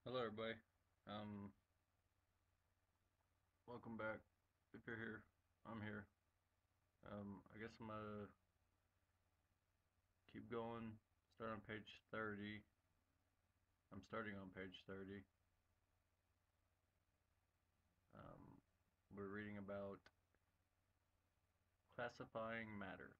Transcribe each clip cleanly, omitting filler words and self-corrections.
Hello, everybody. Um, Welcome back. If you're here, I'm here. I guess I'm gonna keep going. Start on page 30. I'm starting on page 30. Um, we're reading about classifying matter.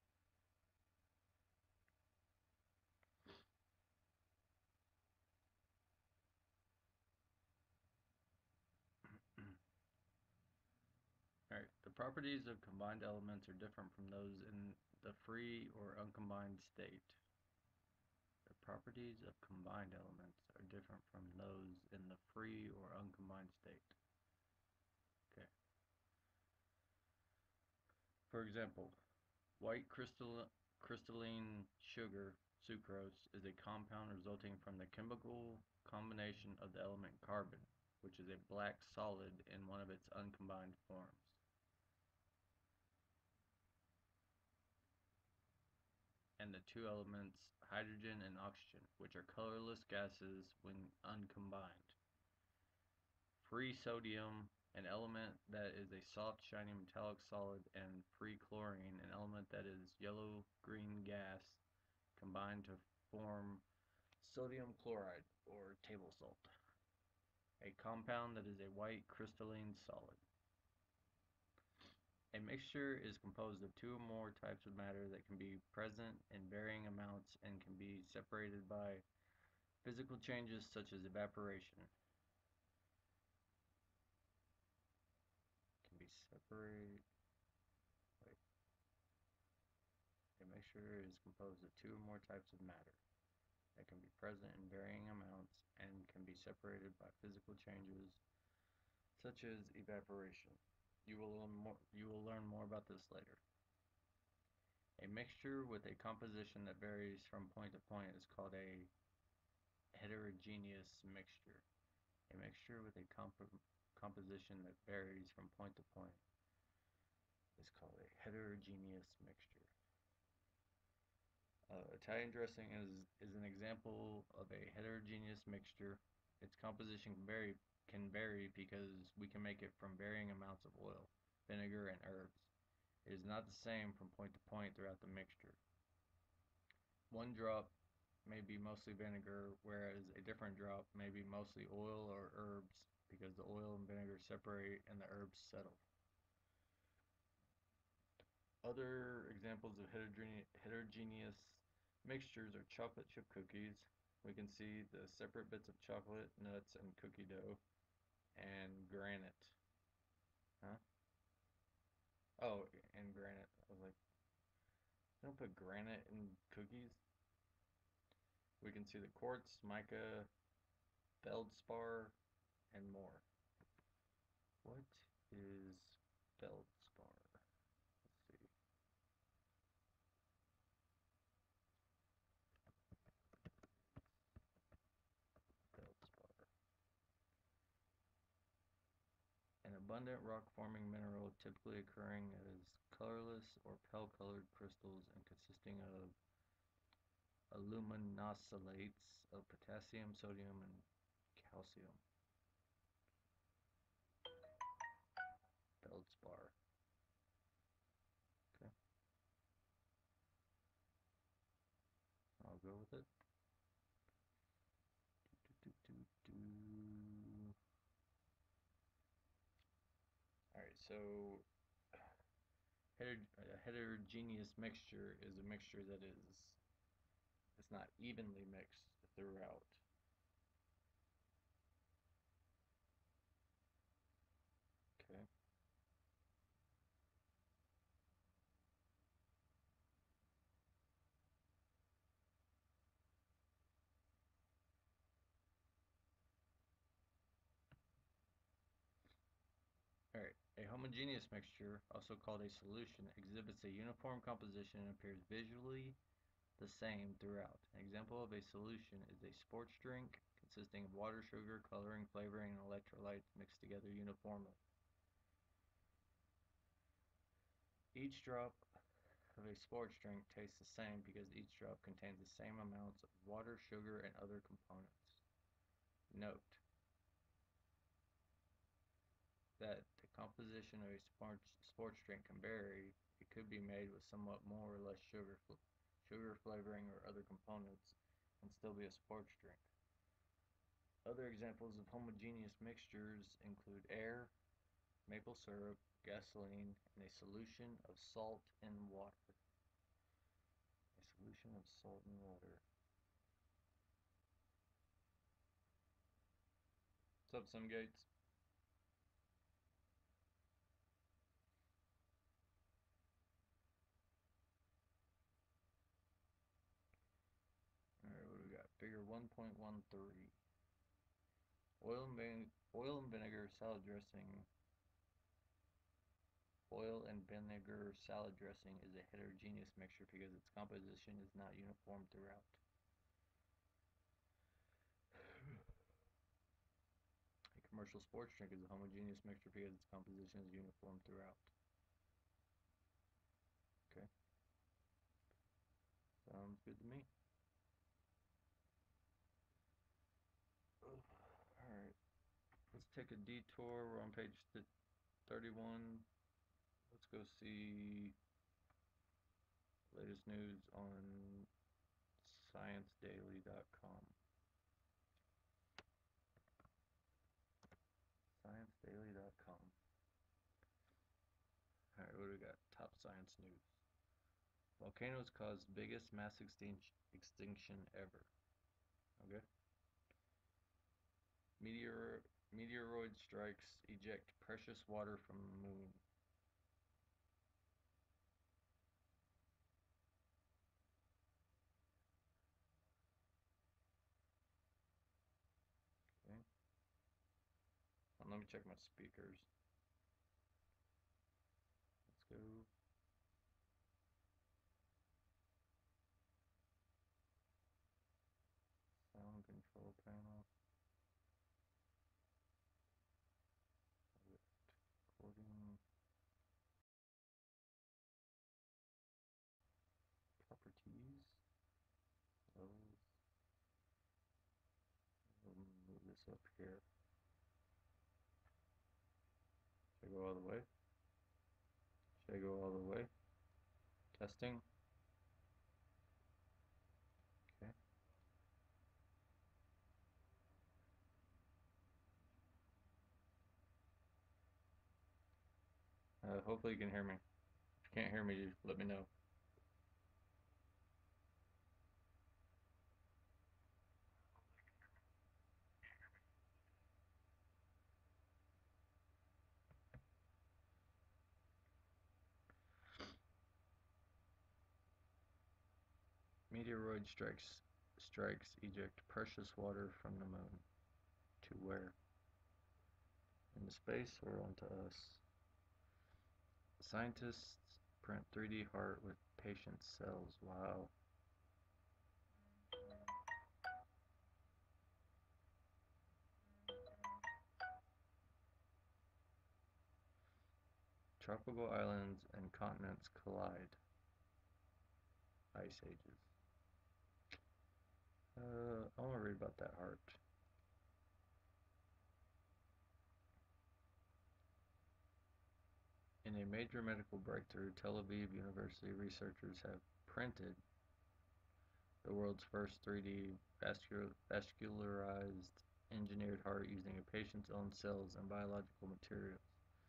Alright, the properties of combined elements are different from those in the free or uncombined state. The properties of combined elements are different from those in the free or uncombined state. Okay. For example, white crystalline sugar, sucrose, is a compound resulting from the chemical combination of the element carbon, which is a black solid in one of its uncombined forms, and the two elements hydrogen and oxygen, which are colorless gases when uncombined. Free sodium, an element that is a soft, shiny metallic solid, and free chlorine, an element that is yellow-green gas, combine to form sodium chloride, or table salt, a compound that is a white crystalline solid. A mixture is composed of two or more types of matter that can be present in varying amounts and can be separated by physical changes such as evaporation. Can be separated. Wait. A mixture is composed of two or more types of matter that can be present in varying amounts and can be separated by physical changes such as evaporation. You will learn more about this later. A mixture with a composition that varies from point to point is called a heterogeneous mixture. A mixture with a composition that varies from point to point is called a heterogeneous mixture. Italian dressing is an example of a heterogeneous mixture. Its composition can vary because we can make it from varying amounts of oil, vinegar, and herbs. It is not the same from point to point throughout the mixture. One drop may be mostly vinegar, whereas a different drop may be mostly oil or herbs because the oil and vinegar separate and the herbs settle. Other examples of heterogeneous mixtures are chocolate chip cookies. We can see the separate bits of chocolate, nuts, and cookie dough, and granite. Huh? Oh, and granite. I was like, don't put granite in cookies. We can see the quartz, mica, feldspar, and more. What is feldspar? Let's see. Feldspar. An abundant rock-forming mineral typically occurring as colorless or pale-colored crystals and consisting of aluminosalates of potassium, sodium, and calcium. Feldspar. Okay, I'll go with it. Do, do, do, do. All right, so a heterogeneous mixture is a mixture that is it's not evenly mixed throughout. Okay. Alright, a homogeneous mixture, also called a solution, exhibits a uniform composition and appears visually the same throughout. An example of a solution is a sports drink consisting of water, sugar, coloring, flavoring, and electrolytes mixed together uniformly. Each drop of a sports drink tastes the same because each drop contains the same amounts of water, sugar, and other components. Note: that the composition of a sports drink can vary. It could be made with somewhat more or less sugar flavoring or other components and still be a sports drink. Other examples of homogeneous mixtures include air, maple syrup, gasoline, and a solution of salt in water. A solution of salt in water. What's up, Sim Gates? Alright, what do we got? Figure 1.13. Oil and vinegar salad dressing. Oil and vinegar salad dressing is a heterogeneous mixture because its composition is not uniform throughout. A commercial sports drink is a homogeneous mixture because its composition is uniform throughout. Okay, sounds good to me. Alright, let's take a detour. We're on page 31. Let's go see latest news on ScienceDaily.com. ScienceDaily.com. Alright, what do we got? Top science news. Volcanoes cause biggest mass extinction ever. Okay. Meteoroid strikes eject precious water from the moon. Okay. Let me check my speakers. Let's go. Sound control panel. Recording properties. Levels. We'll move this up here. Should I go all the way? Should I go all the way? Testing. Okay. Hopefully you can hear me. If you can't hear me, let me know. Meteoroid strikes eject precious water from the moon. To where? Into space or onto us? Scientists print 3D heart with patient cells. Wow. Tropical islands and continents collide. Ice ages. I want to read about that heart. In a major medical breakthrough, Tel Aviv University researchers have printed the world's first 3D vascularized engineered heart using a patient's own cells and biological materials.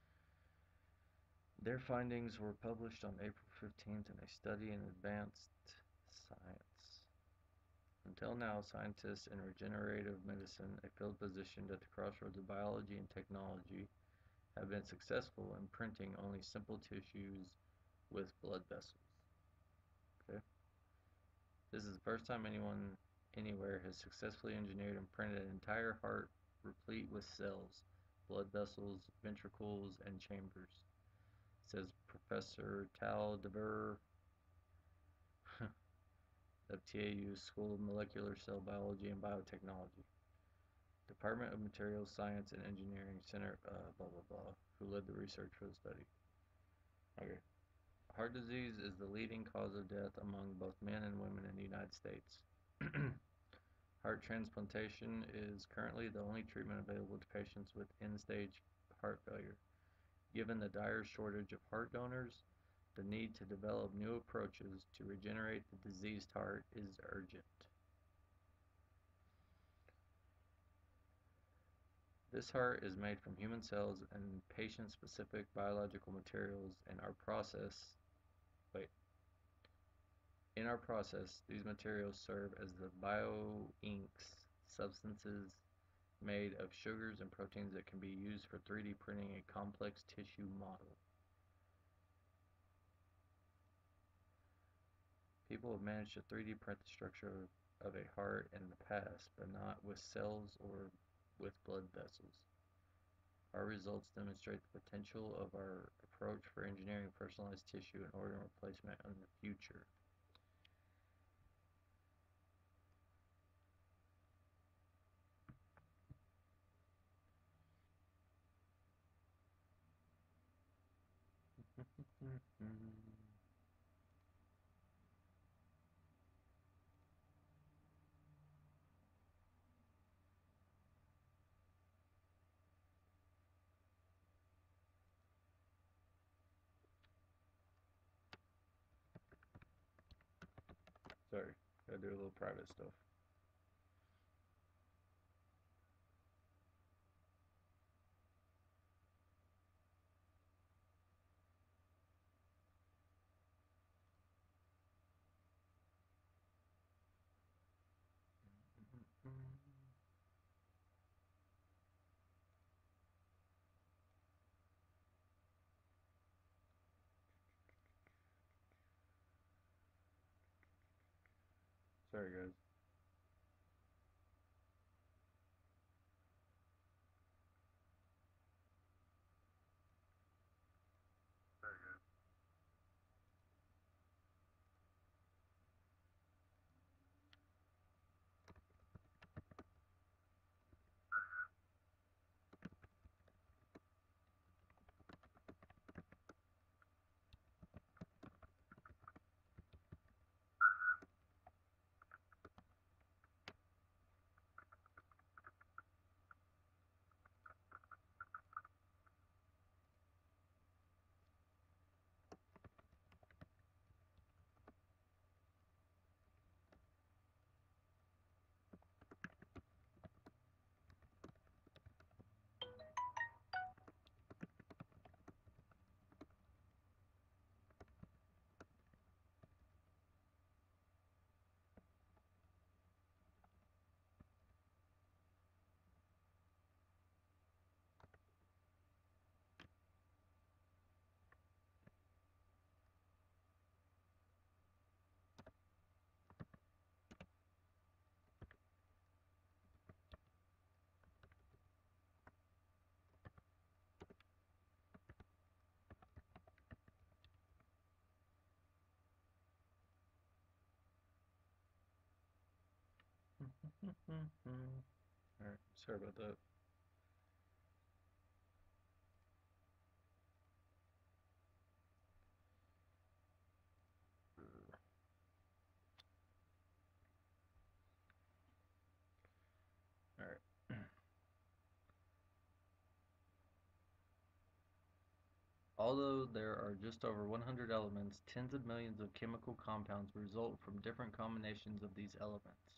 Their findings were published on April 15th in a study in Advanced Science. Until now, scientists in regenerative medicine, a field positioned at the crossroads of biology and technology, have been successful in printing only simple tissues with blood vessels. Okay? This is the first time anyone anywhere has successfully engineered and printed an entire heart replete with cells, blood vessels, ventricles, and chambers, says Professor Tal Dever of TAU's School of Molecular Cell Biology and Biotechnology, Department of Materials Science and Engineering Center, blah blah blah, who led the research for the study. Okay. Heart disease is the leading cause of death among both men and women in the United States. Heart transplantation is currently the only treatment available to patients with end-stage heart failure. Given the dire shortage of heart donors, the need to develop new approaches to regenerate the diseased heart is urgent. This heart is made from human cells and patient-specific biological materials wait, in our process, these materials serve as the bioinks, substances made of sugars and proteins that can be used for 3D printing a complex tissue model. People have managed to 3D print the structure of a heart in the past, but not with cells or with blood vessels. Our results demonstrate the potential of our approach for engineering personalized tissue and organ replacement in the future. Sorry, gotta do a little private stuff. Sorry, guys. Alright, sorry about that. Alright. Although there are just over 100 elements, tens of millions of chemical compounds result from different combinations of these elements.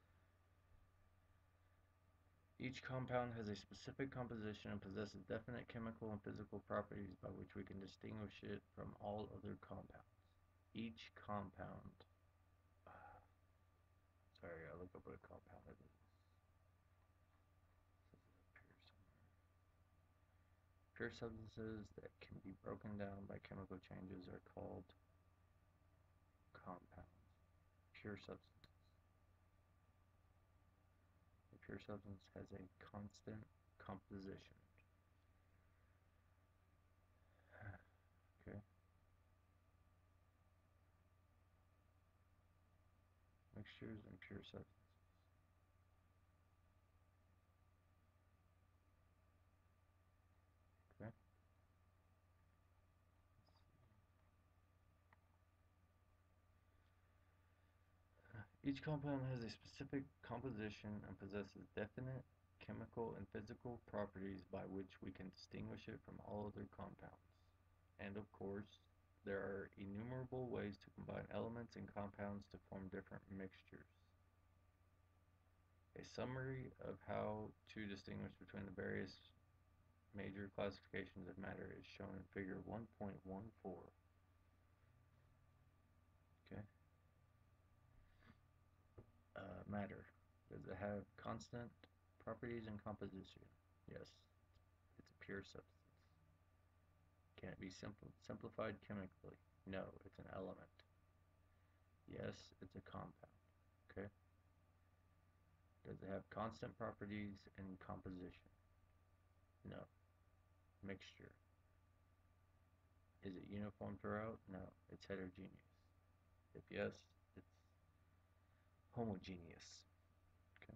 Each compound has a specific composition and possesses definite chemical and physical properties by which we can distinguish it from all other compounds. Each compound. Sorry, I look up what a compound is. This is up here somewhere. Pure substances that can be broken down by chemical changes are called compounds. Pure substances. A pure substance has a constant composition. Okay. Mixtures and pure substances. Okay. Each compound has a specific composition and possesses definite chemical and physical properties by which we can distinguish it from all other compounds. And of course, there are innumerable ways to combine elements and compounds to form different mixtures. A summary of how to distinguish between the various major classifications of matter is shown in figure 1.14. Okay. Matter. Does it have constant properties and composition? Yes. It's a pure substance. Can it be simplified chemically? No, it's an element. Yes, it's a compound. Okay. Does it have constant properties and composition? No. Mixture. Is it uniform throughout? No, it's heterogeneous. If yes, it's homogeneous. Okay.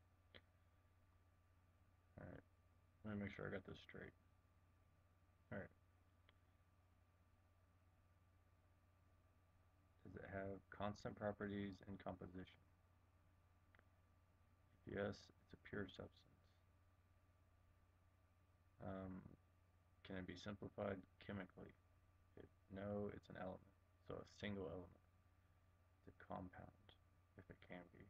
All right. Let me make sure I got this straight. All right. Does it have constant properties and composition? If yes, it's a pure substance. Um, can it be simplified chemically? If no, it's an element. So a single element. It's a compound, if it can be.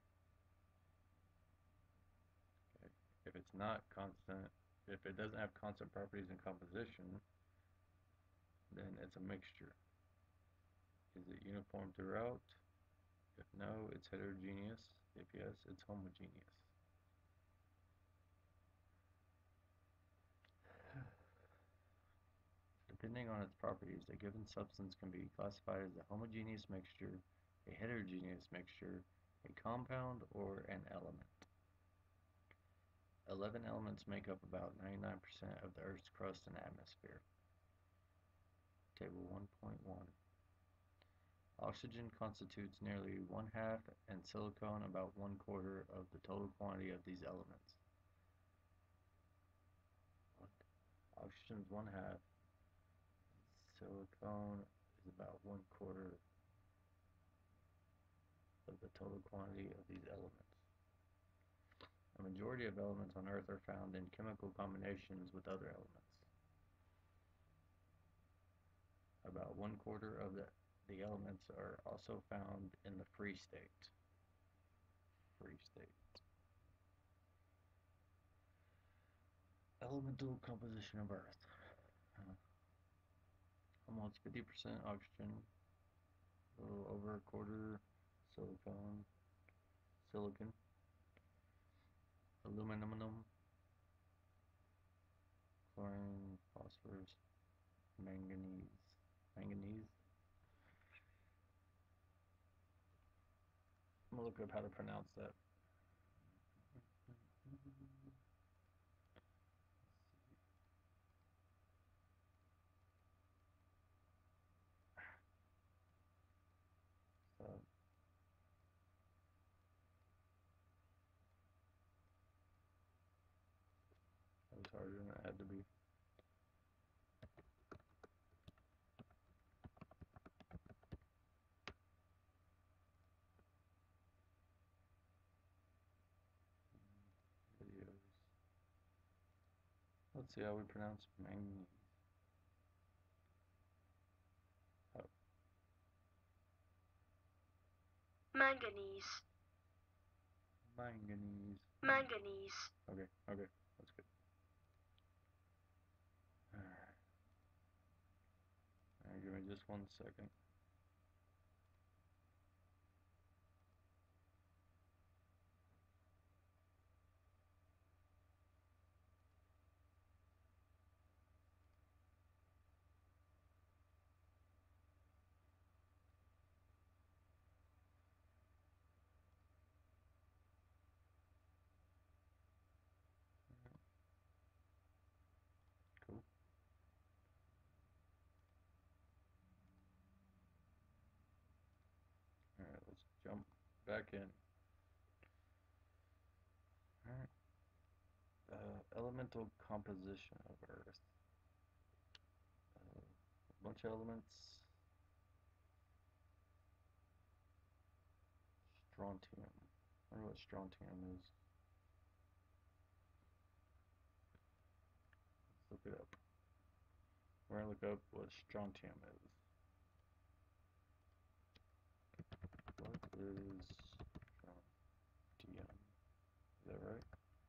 Okay. If it's not constant, if it doesn't have constant properties and composition, then it's a mixture. Is it uniform throughout? If no, it's heterogeneous. If yes, it's homogeneous. Depending on its properties, a given substance can be classified as a homogeneous mixture, a heterogeneous mixture, a compound, or an element. 11 elements make up about 99% of the Earth's crust and atmosphere. Table 1.1. Oxygen constitutes nearly one half and silicon about 1/4 of the total quantity of these elements. What? Oxygen's one half, silicon is about 1/4 of the total quantity of these elements. A majority of elements on Earth are found in chemical combinations with other elements. About 1/4 of the elements are also found in the free state. Free state. Elemental composition of Earth. Almost 50% oxygen, a little over a quarter silicon, aluminum, chlorine, phosphorus, manganese. I'm gonna look up how to pronounce that. So that was harder than it had to be. Videos. Let's see how we pronounce manganese. Oh. Manganese. Manganese. Manganese. Okay, that's good. Alright. Alright, give me just 1 second. Cool. Alright, let's jump back in. Alright. Elemental composition of Earth. A bunch of elements. Strontium. I wonder what strontium is. look it up. We're gonna look up what strontium is. What is strontium? Is that right?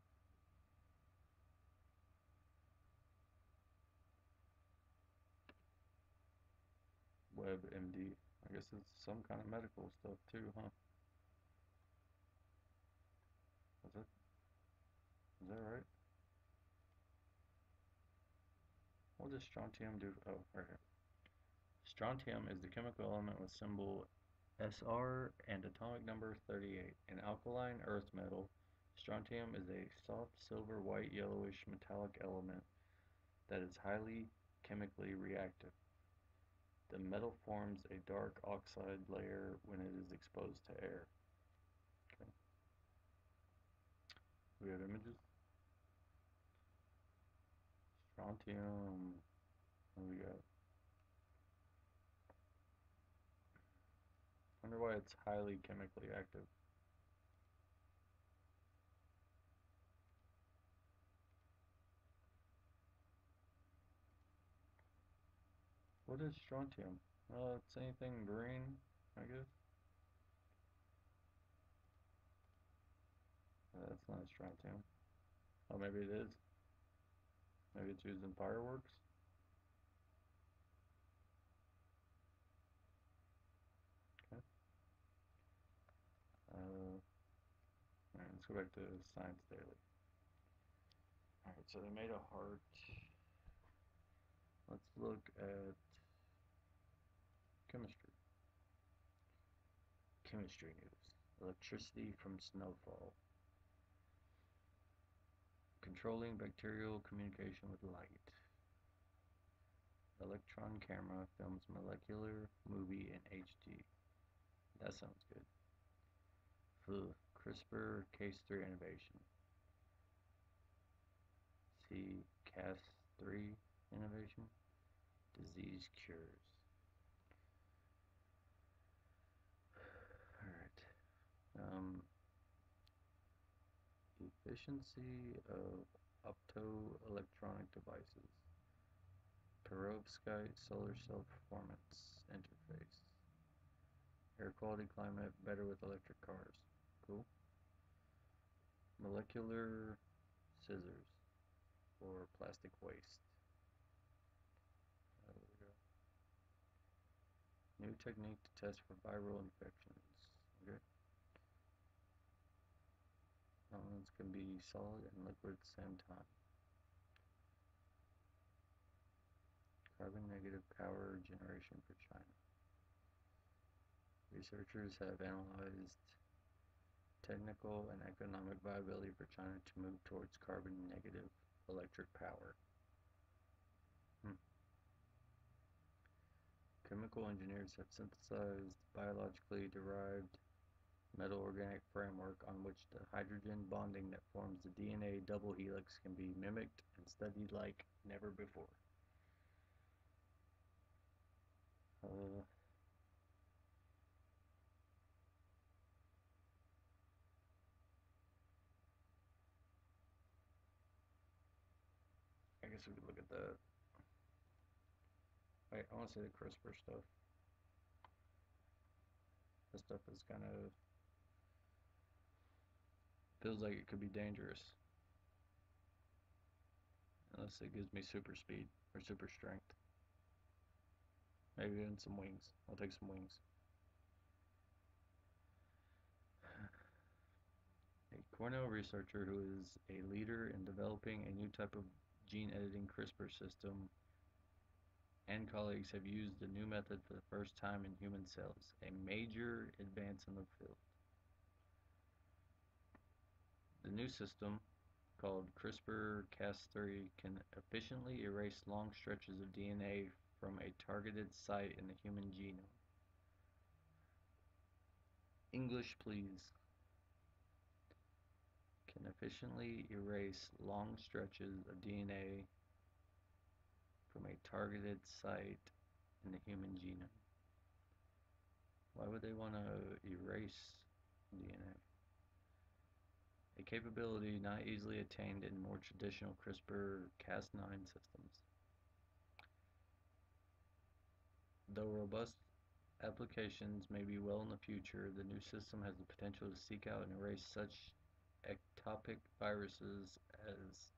WebMD. I guess it's some kind of medical stuff too, huh? Is it? Is that right? What does strontium do? Oh, right here. Strontium is the chemical element with symbol Sr and atomic number 38. An alkaline earth metal, strontium is a soft silver white yellowish metallic element that is highly chemically reactive. The metal forms a dark oxide layer when it is exposed to air. Okay. We have images. Strontium. What do we got? Wonder why it's highly chemically active. What is strontium? It's anything green, I guess. That's not strontium. Oh, maybe it is. Maybe it's used in fireworks. Okay. All right, let's go back to Science Daily. All right, so they made a heart. Let's look at chemistry. Chemistry news. Electricity from snowfall. Controlling bacterial communication with light. Electron camera films molecular movie in HD. That sounds good. CRISPR Cas3 innovation. C. Cas3 innovation. Disease cures. All right. Efficiency of optoelectronic devices. Perovskite solar cell performance interface. Air quality climate better with electric cars. Cool. Molecular scissors for plastic waste. There we go. New technique to test for viral infections. Okay. Elements can be solid and liquid at the same time. Carbon negative power generation for China. Researchers have analyzed technical and economic viability for China to move towards carbon negative electric power. Chemical engineers have synthesized biologically derived metal organic framework on which the hydrogen bonding that forms the DNA double helix can be mimicked and studied like never before. Uh, I guess we could look at that. Wait, I want to say the CRISPR stuff. This stuff is kind of feels like it could be dangerous unless it gives me super speed or super strength. Maybe even some wings. I'll take some wings. A Cornell researcher who is a leader in developing a new type of gene editing CRISPR system and colleagues have used the new method for the first time in human cells, a major advance in the field. The new system, called CRISPR-Cas3, can efficiently erase long stretches of DNA from a targeted site in the human genome. English, please. Can efficiently erase long stretches of DNA from a targeted site in the human genome. Why would they want to erase DNA? A capability not easily attained in more traditional CRISPR-Cas9 systems. Though robust applications may be well in the future, the new system has the potential to seek out and erase such ectopic viruses as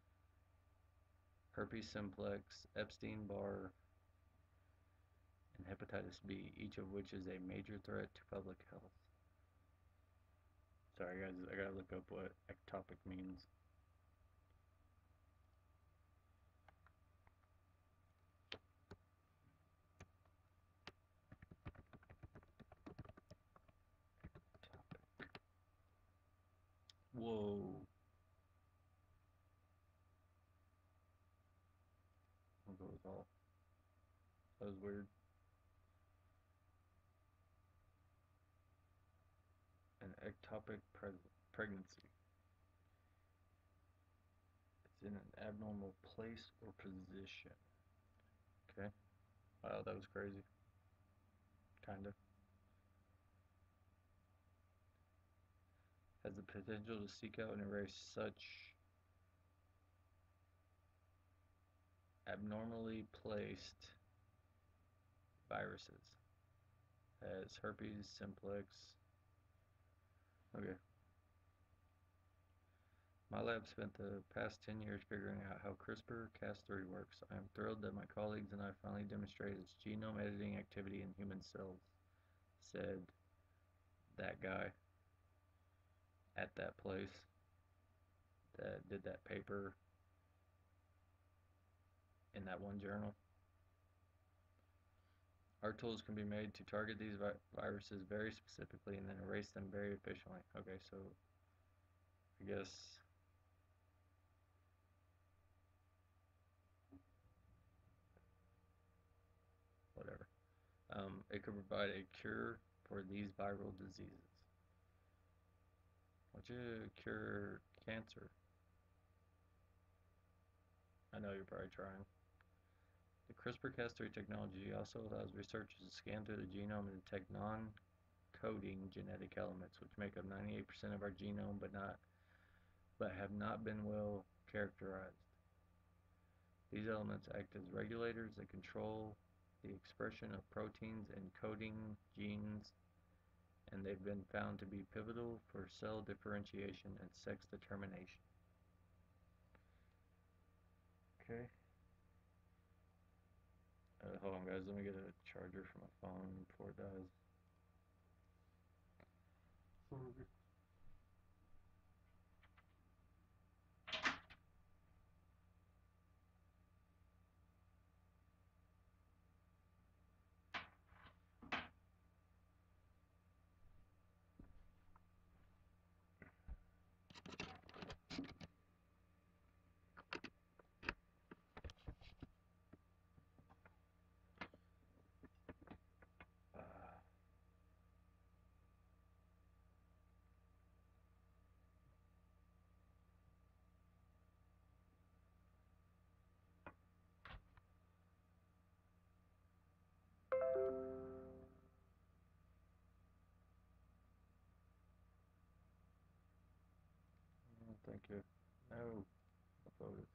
herpes simplex, Epstein-Barr, and hepatitis B, each of which is a major threat to public health. Sorry guys, I gotta look up what ectopic means. Whoa. I'll go with all. That was weird. An ectopic pregnancy. It's in an abnormal place or position. Okay. Wow, that was crazy. Kinda. Has the potential to seek out and erase such abnormally placed viruses as herpes simplex. Okay. My lab spent the past 10 years figuring out how CRISPR-Cas3 works. I am thrilled that my colleagues and I finally demonstrated its genome editing activity in human cells, said that guy at that place that did that paper in that one journal. Our tools can be made to target these viruses very specifically and then erase them very efficiently. Okay, so I guess whatever. It could provide a cure for these viral diseases. Why don't you cure cancer? I know you're probably trying. The CRISPR-Cas3 technology also allows researchers to scan through the genome and detect non-coding genetic elements, which make up 98% of our genome but have not been well characterized. These elements act as regulators that control the expression of proteins and coding genes, and they've been found to be pivotal for cell differentiation and sex determination. Okay. Hold on, guys. Let me get a charger for my phone before it dies. Thank you. No. Uploaded.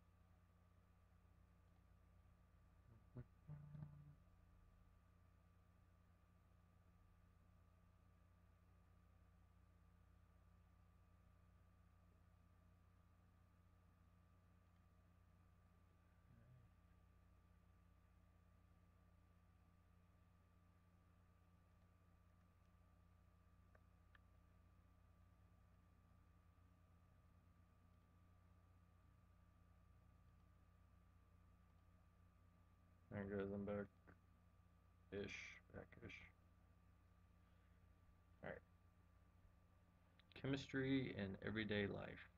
There it goes. I'm back-ish. Back-ish. Alright. Chemistry in everyday life.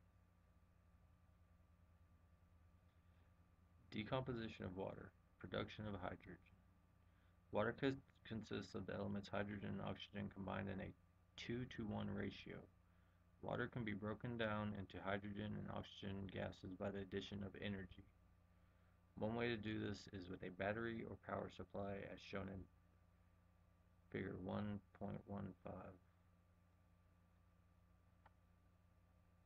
Decomposition of water. Production of hydrogen. Water consists of the elements hydrogen and oxygen combined in a 2-to-1 ratio. Water can be broken down into hydrogen and oxygen gases by the addition of energy. One way to do this is with a battery or power supply as shown in figure 1.15.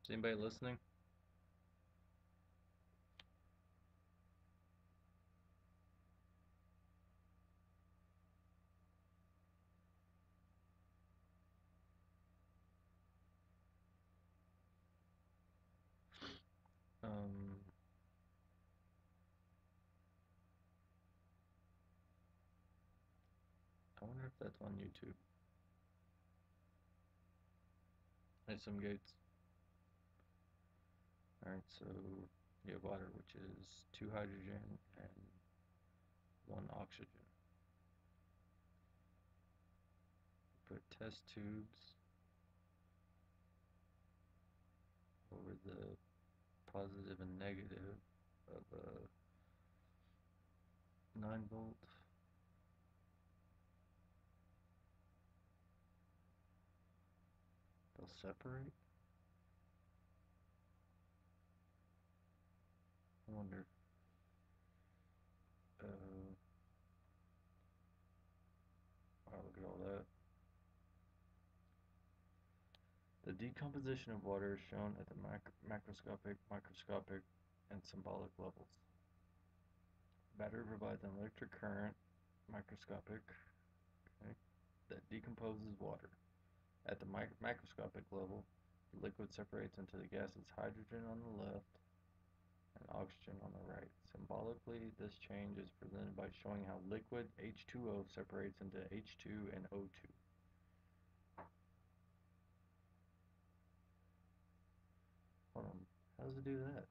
Is anybody listening? Um, I wonder if that's on YouTube. There's some gates. Alright, so you have water, which is two hydrogen and one oxygen. Put test tubes over the positive and negative of a 9 volt. They'll separate. I wonder. I'll look at all that. The decomposition of water is shown at the macroscopic, microscopic, and symbolic levels. Battery provides an electric current, microscopic, okay, that decomposes water. At the macroscopic level, the liquid separates into the gases hydrogen on the left and oxygen on the right. Symbolically, this change is presented by showing how liquid H2O separates into H2 and O2. Hold on, how does it do that?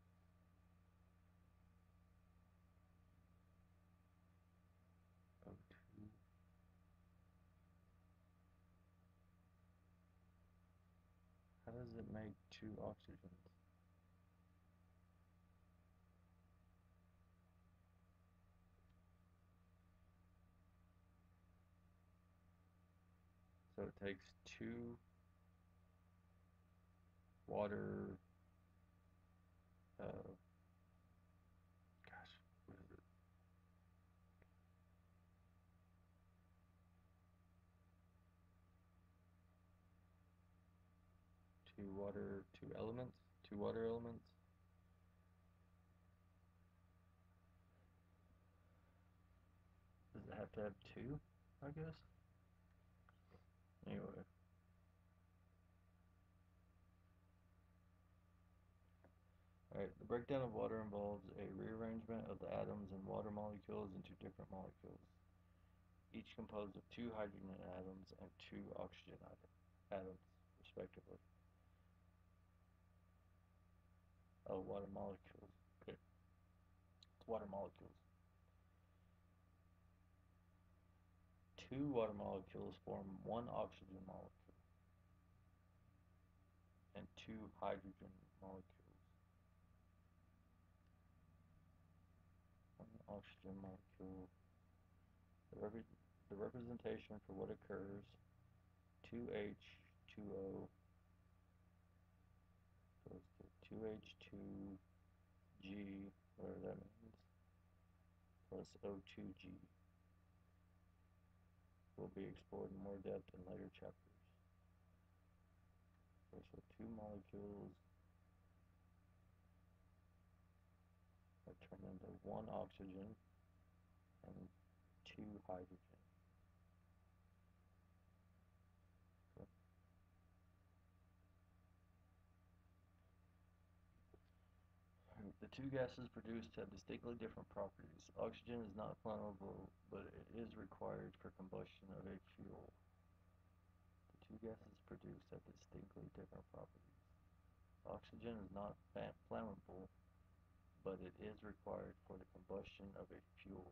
O2. How does it make two oxygens? So it takes two water, uh, gosh, what is it? Two elements, two water elements. Does it have to have two? I guess. Anyway, alright, the breakdown of water involves a rearrangement of the atoms and water molecules into different molecules, each composed of two hydrogen atoms and two oxygen atoms, respectively. Oh, water molecules. Okay, it's water molecules. Two water molecules form one oxygen molecule and two hydrogen molecules. One oxygen molecule. The representation for what occurs, 2H2O goes to 2H2G, whatever that means, plus O2G, will be explored in more depth in later chapters. Okay, so two molecules are turned into one oxygen and two hydrogen. Okay. The two gases produced have distinctly different properties. Oxygen is not flammable, but it is required for combustion of a fuel. The two gases produced have distinctly different properties. Oxygen is not flammable, but it is required for the combustion of a fuel.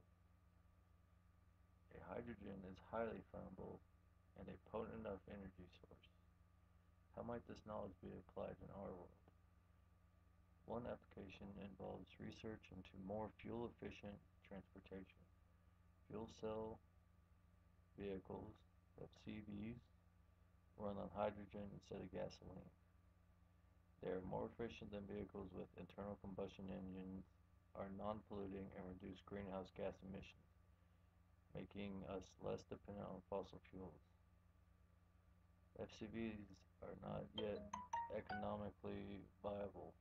A hydrogen is highly flammable and a potent enough energy source. How might this knowledge be applied in our world? One application involves research into more fuel-efficient transportation. Fuel cell vehicles, FCVs, run on hydrogen instead of gasoline. They are more efficient than vehicles with internal combustion engines, are non-polluting, and reduce greenhouse gas emissions, making us less dependent on fossil fuels. FCVs are not yet economically viable.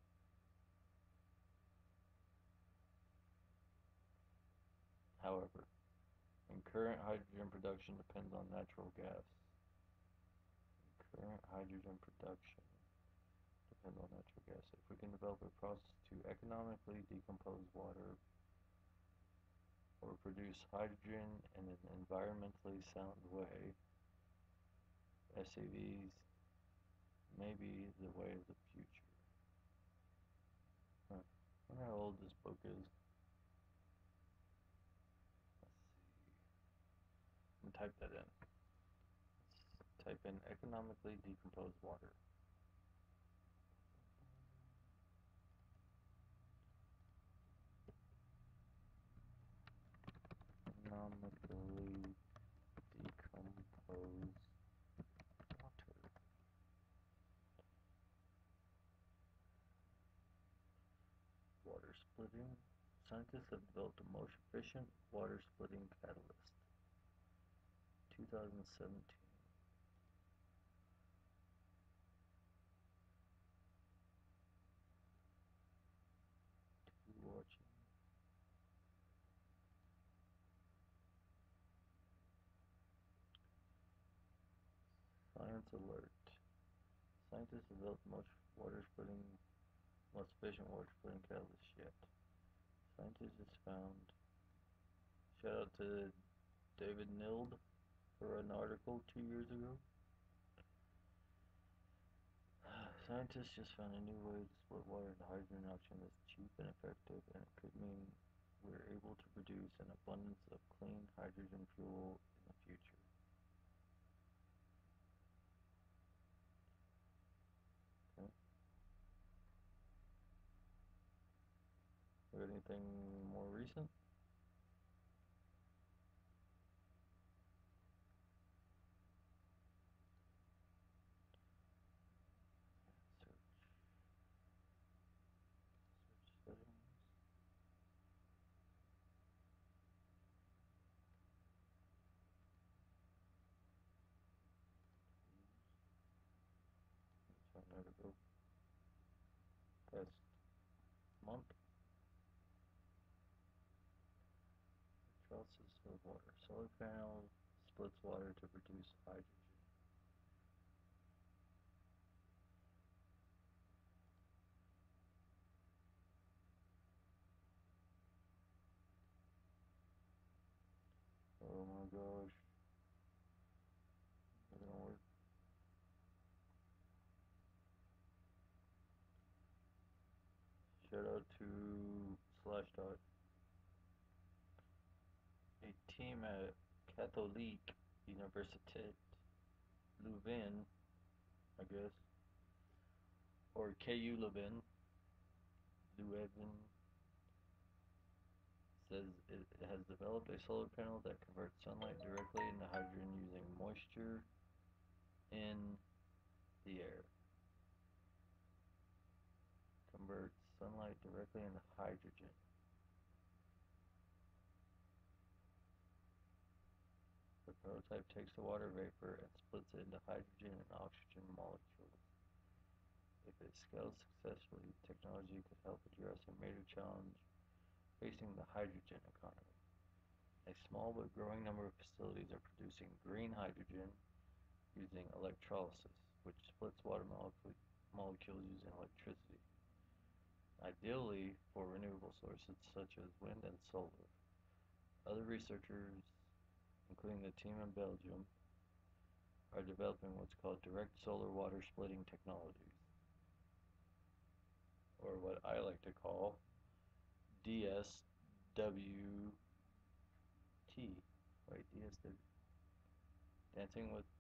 However, and current hydrogen production depends on natural gas. Current hydrogen production depends on natural gas. If we can develop a process to economically decompose water or produce hydrogen in an environmentally sound way, SAVs may be the way of the future. Huh. I wonder how old this book is. Let's see. I'm gonna type that in. Let's type in economically decomposed water. Economically decomposed water. Water splitting. Scientists have developed a most efficient water splitting catalyst. 2017. Watching. Science alert. Scientists have developed most efficient water splitting catalyst yet. Scientists just found. Shout out to David Nild for an article 2 years ago. Scientists just found a new way to split water into hydrogen and oxygen that's cheap and effective, and it could mean we're able to produce an abundance of clean hydrogen fuel in the future. Okay. Got anything more recent? Search. Search settings. Turn that to go past month. Electrolysis of water. Solar panel splits water to produce hydrogen. Oh my gosh. It didn't work. Shout out to Slashdot, a team at Catholic Universität Leuven, I guess, or KU Leuven, says it has developed a solar panel that converts sunlight directly into hydrogen using moisture in the air. Converts sunlight directly into hydrogen. The prototype takes the water vapor and splits it into hydrogen and oxygen molecules. If it scales successfully, the technology could help address a major challenge facing the hydrogen economy. A small but growing number of facilities are producing green hydrogen using electrolysis, which splits water molecules using electricity, ideally for renewable sources such as wind and solar. Other researchers, including the team in Belgium, are developing what's called direct solar water splitting technologies, or what I like to call DSWT. Wait, DSW. Dancing with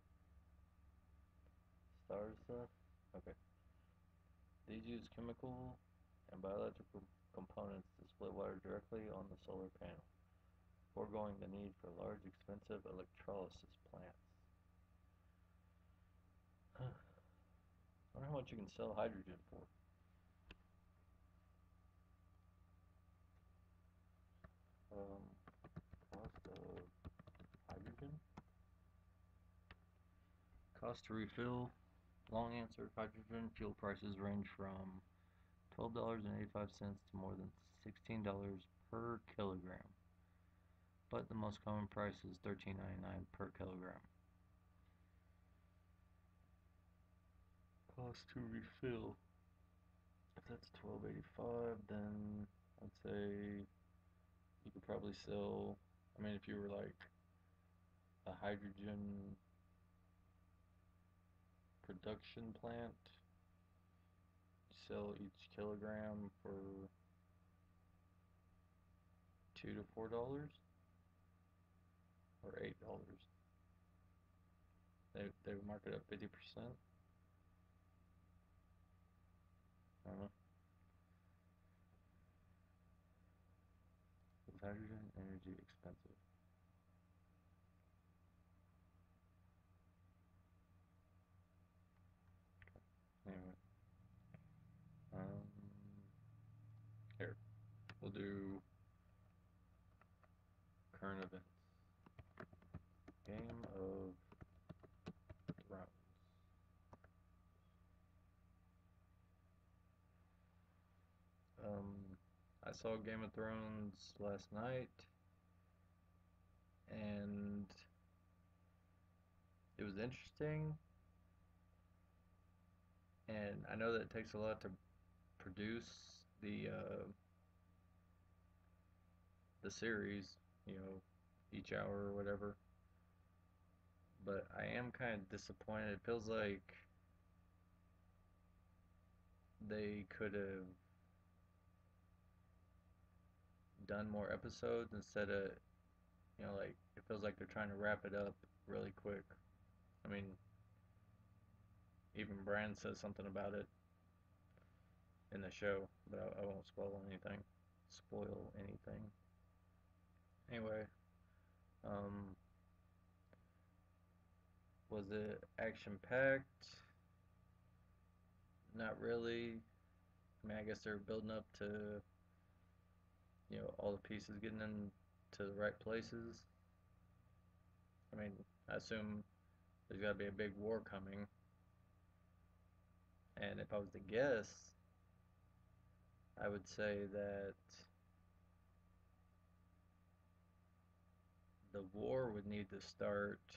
Stars stuff? Okay. These use chemical and biological components to split water directly on the solar panel, foregoing the need for large, expensive electrolysis plants. I wonder how much you can sell hydrogen for. Um, Cost of hydrogen? Cost to refill. Long answer, hydrogen fuel prices range from $12.85 to more than $16 per kilogram, but the most common price is $13.99 per kilogram. Cost to refill. If that's $12.85, then I'd say you could probably sell. I mean, if you were like a hydrogen production plant, you sell each kilogram for $2 to $4 or $8. They would mark it up 50%. I don't know. Is hydrogen energy expensive? Anyway, um, here we'll do current events. Game of Thrones. I saw Game of Thrones last night, and it was interesting. And I know that it takes a lot to produce the series, you know, each hour or whatever. But I am kind of disappointed. It feels like they could have done more episodes instead of, like it feels like they're trying to wrap it up really quick. I mean, even Bran says something about it in the show, but I won't spoil anything. Spoil anything. Anyway, um, was it action packed? Not really. I mean, I guess they're building up to, all the pieces getting into the right places. I mean, I assume there's got to be a big war coming. And if I was to guess, I would say that the war would need to start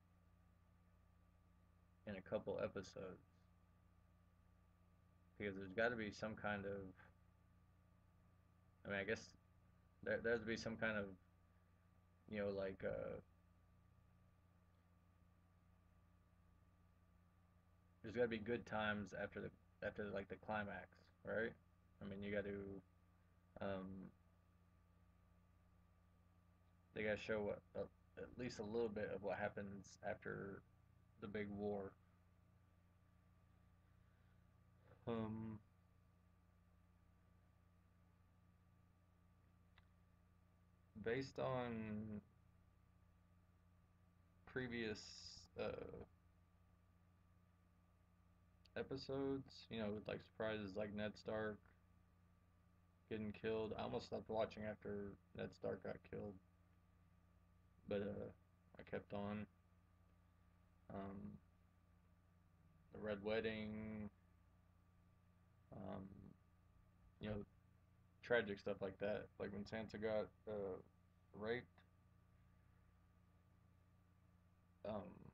in a couple episodes because there's got to be some kind of. I mean, I guess there's to be some kind of, like there's got to be good times after like the climax, right? I mean, you got to um, they got to show at least a little bit of what happens after the big war. Um, Based on previous episodes, with like surprises like Ned Stark getting killed. I almost stopped watching after Ned Stark got killed, but I kept on. Um, the Red Wedding, um, you know, tragic stuff like that. Like when Sansa got raped, um,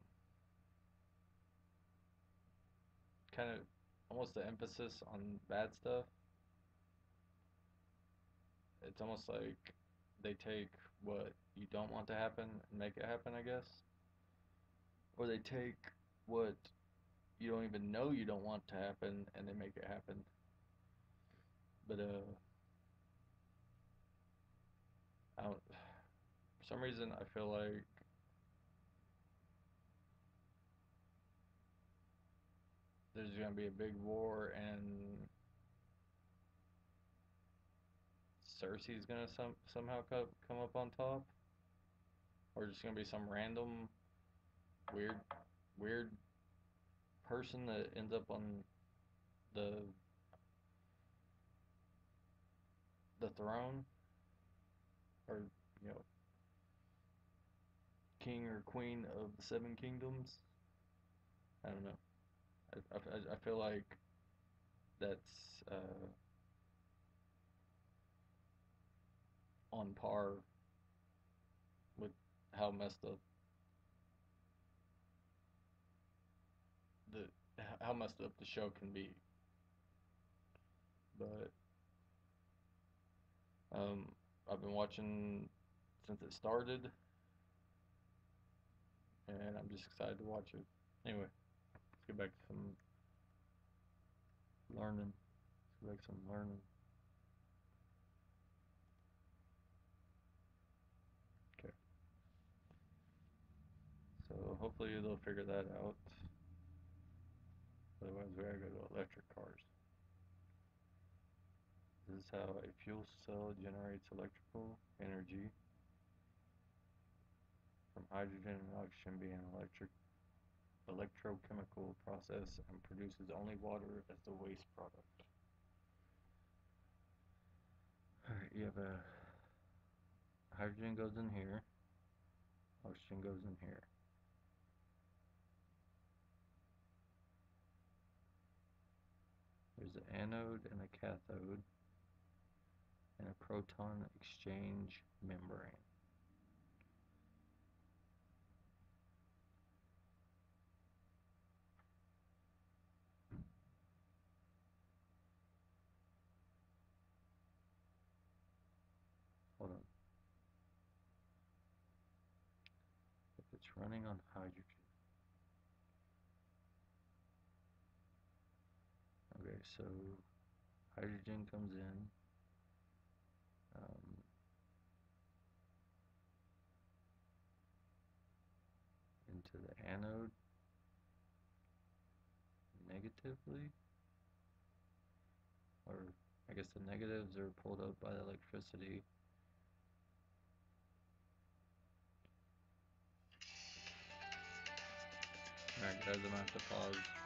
kind of almost the emphasis on bad stuff. It's almost like they take what you don't want to happen and make it happen, I guess. Or they take what you don't even know you don't want to happen and they make it happen. But I don't. For some reason, I feel like there's gonna be a big war and Cersei's gonna somehow come up on top, or just gonna be some random weird weird person that ends up on the the throne, or you know, king or queen of the Seven Kingdoms. I don't know. I feel like that's on par with how messed up the how messed up the show can be. But um, I've been watching since it started, and I'm just excited to watch it. Anyway, let's get back to some learning. Let's get back to some learning. Okay, so hopefully they'll figure that out. Otherwise, we gotta go to electric cars. This is how a fuel cell generates electrical energy from hydrogen and oxygen being electrochemical process and produces only water as the waste product. Alright, you have a hydrogen goes in here, oxygen goes in here. There's an anode and a cathode and a proton exchange membrane. Hold on. If it's running on hydrogen. Okay, so hydrogen comes in. Um, into the anode negatively, or I guess the negatives are pulled up by the electricity. Alright guys, I'm gonna have to pause.